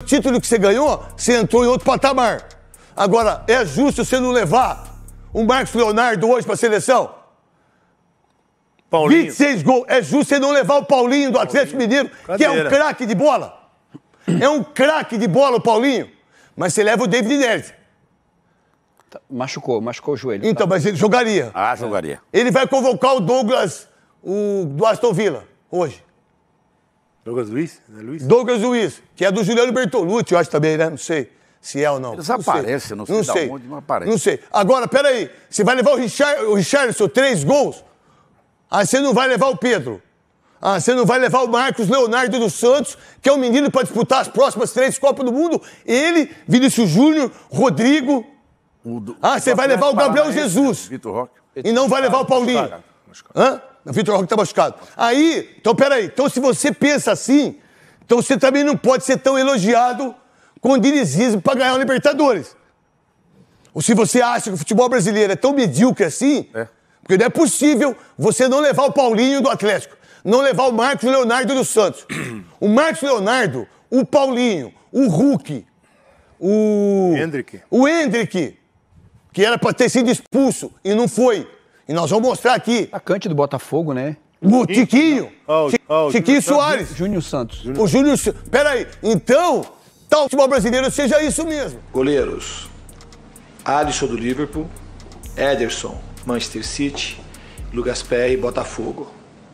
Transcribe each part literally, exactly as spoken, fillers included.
título que você ganhou, você entrou em outro patamar. Agora, é justo você não levar o Marcos Leonardo hoje para a seleção? Paulinho. vinte e seis gols. É justo você não levar o Paulinho do Atlético Mineiro, que é um craque de bola? É um craque de bola o Paulinho. Mas você leva o David Neres. Machucou, machucou o joelho. Então, tá? mas ele jogaria. Ah, jogaria. Ele vai convocar o Douglas, o do Aston Villa, hoje. Douglas Luiz? É Luiz? Douglas Luiz, que é do Juliano Bertolucci, eu acho também, né? Não sei se é ou não. Eles não aparecem, não sei, não da sei. onde, mas aparecem. Não sei. Agora, peraí, você vai levar o, Richard, o Richarlison três gols? Aí você não vai levar o Pedro. Ah, você não vai levar o Marcos Leonardo dos Santos, que é um menino para disputar as próximas três Copas do Mundo. Ele, Vinícius Júnior, Rodrigo. Do, ah, você vai levar o Gabriel Jesus. Vitor Roque. E não vai levar o Paulinho. Machucado, machucado. Hã? O Vitor Roque tá machucado. Aí, então peraí. Então se você pensa assim, então você também não pode ser tão elogiado com o dinizismo para ganhar o Libertadores. Ou se você acha que o futebol brasileiro é tão medíocre assim, É. porque não é possível você não levar o Paulinho do Atlético, não levar o Marcos Leonardo dos Santos. O Marcos Leonardo, o Paulinho, o Hulk, o... Hendrick. O Hendrick, que era para ter sido expulso e não foi. E nós vamos mostrar aqui. Atacante do Botafogo, né? O Tiquinho. Oh, Chi- oh, Tiquinho Júnior Soares. Júnior Santos. O Júnior... Peraí. Então, tal futebol brasileiro seja isso mesmo. Goleiros: Alisson do Liverpool, Ederson, Manchester City, Lucas Perry, Botafogo.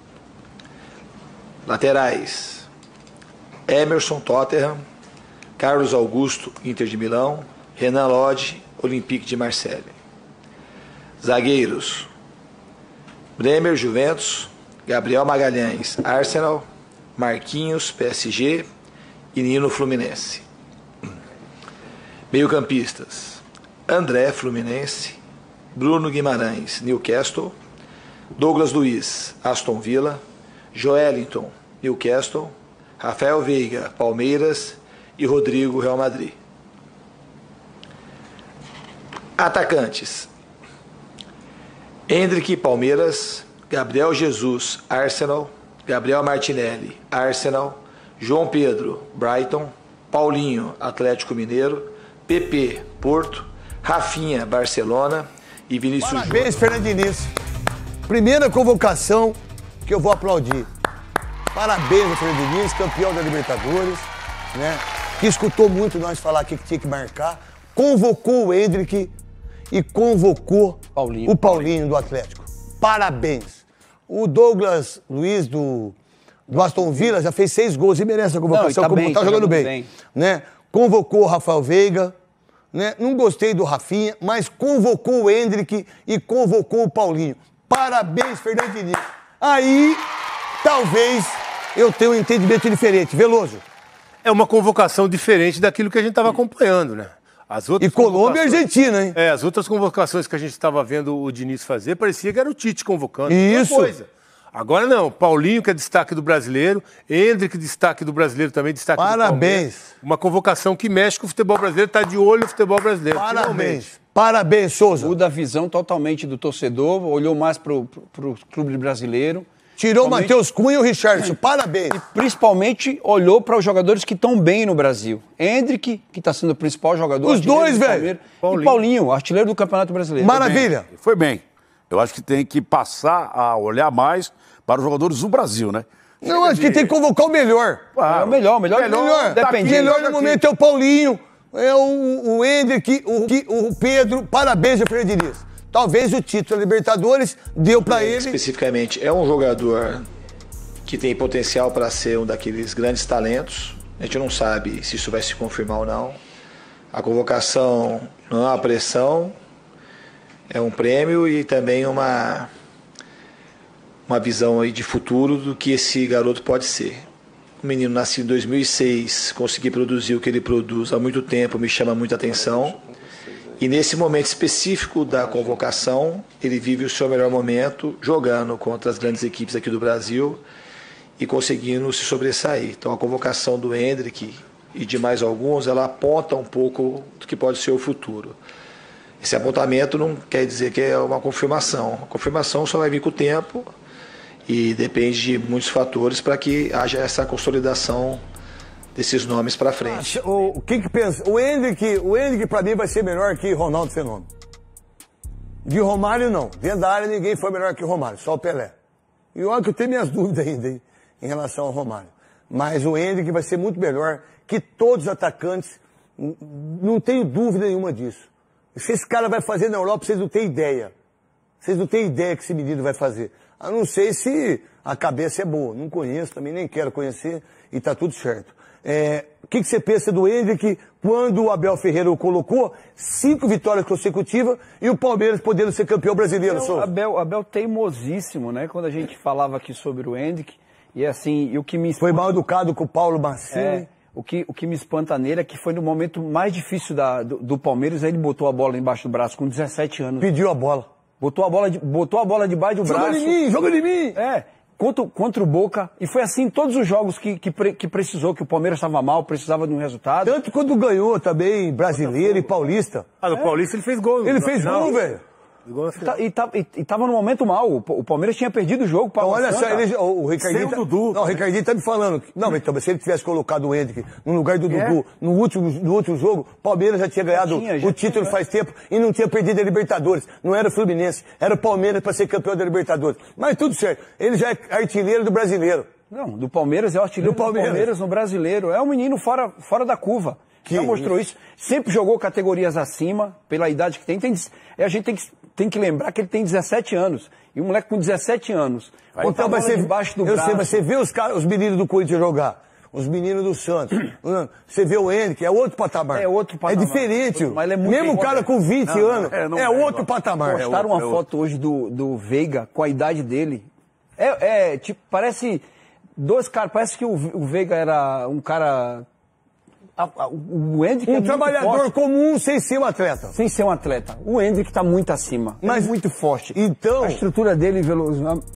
Laterais: Emerson, Tottenham, Carlos Augusto, Inter de Milão, Renan Lodge, Olympique de Marseille. Zagueiros: Bremer, Juventus, Gabriel Magalhães, Arsenal, Marquinhos, P S G e Nino, Fluminense. Meio-campistas: André, Fluminense, Bruno Guimarães, Newcastle, Douglas Luiz, Aston Villa, Joelinton, Newcastle, Rafael Veiga, Palmeiras e Rodrigo, Real Madrid. Atacantes: Hendrick, Palmeiras, Gabriel Jesus, Arsenal, Gabriel Martinelli, Arsenal, João Pedro, Brighton, Paulinho, Atlético Mineiro, P P, Porto, Rafinha, Barcelona e Vinícius Júnior. Parabéns, Fernando Diniz. Primeira convocação que eu vou aplaudir. Parabéns ao Fernando Diniz, campeão da Libertadores, né? Que escutou muito nós falar aqui que tinha que marcar. Convocou o Hendrick e convocou Paulinho. o Paulinho do Atlético. Parabéns. O Douglas Luiz do, do Aston Villa já fez seis gols e merece a convocação, Não, e tá como bem, tá tá jogando jogando bem. bem. Né? Convocou o Rafael Veiga, né? Não gostei do Rafinha, mas convocou o Hendrick e convocou o Paulinho. Parabéns, Fernando Diniz. Aí, talvez eu tenha um entendimento diferente. Veloso. É uma convocação diferente daquilo que a gente estava acompanhando, né? As outras E Colômbia e convocações- Argentina, hein? É, as outras convocações que a gente estava vendo o Diniz fazer, parecia que era o Tite convocando. Isso. Outra coisa. Agora não, Paulinho, que é destaque do brasileiro, Hendrick, destaque do brasileiro também, destaque do Parabéns. Palmeiras. Uma convocação que mexe com o futebol brasileiro, está de olho no futebol brasileiro. Parabéns. finalmente. Parabéns, Souza. Muda a visão totalmente do torcedor, olhou mais pro, pro, pro clube brasileiro. Tirou o Principalmente- Matheus Cunha e o Richardson. Parabéns. Principalmente olhou para os jogadores que estão bem no Brasil. Hendrick, que está sendo o principal jogador. Os artilheiro dois, do velho. Palmeiras, Paulinho. E Paulinho, artilheiro do Campeonato Brasileiro. Maravilha. Foi bem. Eu acho que tem que passar a olhar mais para os jogadores do Brasil, né? Não, acho que tem que convocar o melhor. É o melhor, o melhor, Melhor. dependendo. melhor no momento é o Paulinho, é o, o Hendrick, o, o Pedro. Parabéns ao Fernando Diniz. Talvez o título da Libertadores deu pra ele. Especificamente, é um jogador que tem potencial para ser um daqueles grandes talentos. A gente não sabe se isso vai se confirmar ou não. A convocação não é uma pressão, é um prêmio e também uma, uma visão aí de futuro do que esse garoto pode ser. O menino nascido em dois mil e seis, conseguir produzir o que ele produz há muito tempo me chama muita atenção. E nesse momento específico da convocação, ele vive o seu melhor momento jogando contra as grandes equipes aqui do Brasil e conseguindo se sobressair. Então a convocação do Hendrick e de mais alguns, ela aponta um pouco do que pode ser o futuro. Esse apontamento não quer dizer que é uma confirmação. A confirmação só vai vir com o tempo e depende de muitos fatores para que haja essa consolidação desses nomes para frente. O, o que que pensa? O Endrick, o Endrick pra mim vai ser melhor que Ronaldo Fenômeno. De Romário, não. Dentro da área, ninguém foi melhor que Romário, só o Pelé. E olha que eu tenho minhas dúvidas ainda hein, em relação ao Romário. Mas o Endrick vai ser muito melhor que todos os atacantes. Não tenho dúvida nenhuma disso. Se esse cara vai fazer na Europa, vocês não têm ideia. Vocês não têm ideia que esse menino vai fazer. A não sei se a cabeça é boa. Não conheço, também nem quero conhecer e tá tudo certo. É, o que, que você pensa do Endrick quando o Abel Ferreira o colocou? Cinco vitórias consecutivas e o Palmeiras podendo ser campeão brasileiro, Não, Abel, Abel teimosíssimo, né? Quando a gente falava aqui sobre o Endrick. E assim, e o que me espanta... Foi mal educado com o Paulo Mancini. É, o, que, o que me espanta nele é que foi no momento mais difícil da, do, do Palmeiras, aí ele botou a bola embaixo do braço com dezessete anos. Pediu a bola. Botou a bola, de, botou a bola debaixo do joga braço. Joga em mim, joga em mim! É, contra, contra o Boca. E foi assim em todos os jogos que, que, pre, que precisou, que o Palmeiras estava mal, precisava de um resultado. Tanto quando ganhou também brasileiro e paulista. Ah, no é. Paulista ele fez gol. Ele fez gol, velho. E, tá, e, e tava no momento mal. O Palmeiras tinha perdido o jogo. Então, olha só, ele, o, o Ricardinho. Tá, Dudu. Não, o Ricardinho tá me falando. Não, mas então, se ele tivesse colocado o Endrick no lugar do é. Dudu no último, no último jogo, o Palmeiras já tinha ganhado já tinha, já o título tinha, faz tempo e não tinha perdido a Libertadores. Não era o Fluminense, era o Palmeiras para ser campeão da Libertadores. Mas tudo certo. Ele já é artilheiro do brasileiro. Não, do Palmeiras é o artilheiro do Palmeiras, do Palmeiras no brasileiro. É um menino fora, fora da curva. Que já mostrou isso. isso. Sempre jogou categorias acima, pela idade que tem. tem a gente tem que, tem que lembrar que ele tem dezessete anos. E um moleque com dezessete anos. Vai então, mas você, debaixo do eu braço. Sei, mas você vê os, caras, os meninos do Corinthians jogar. Os meninos do Santos. Você vê o Endrick, é outro patamar. É outro patamar. É diferente. Mas ele é muito Mesmo o cara com vinte não, anos, é, não, é, é outro igual. patamar. Postaram uma é foto hoje do, do Veiga com a idade dele. É, é tipo, parece... Dois caras, parece que o, o Veiga era um cara... A, a, o Endrick um é trabalhador forte. comum sem ser um atleta. Sem ser um atleta. O Endrick tá muito acima. Mas é muito forte. Então... A estrutura dele,